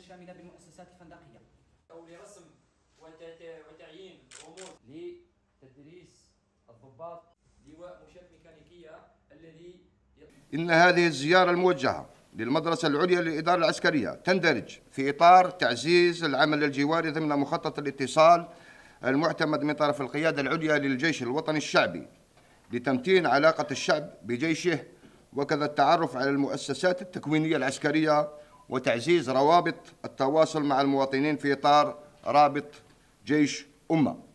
الشاملة بالمؤسسات الفندقية. أو لرسم وتعيين رموز لتدريس الضباط لواء مشاة ميكانيكية الذي إن هذه الزيارة الموجهة للمدرسة العليا للإدارة العسكرية تندرج في إطار تعزيز العمل الجواري ضمن مخطط الاتصال المعتمد من طرف القيادة العليا للجيش الوطني الشعبي لتمتين علاقة الشعب بجيشه، وكذا التعرف على المؤسسات التكوينية العسكرية وتعزيز روابط التواصل مع المواطنين في إطار رابط جيش أمة.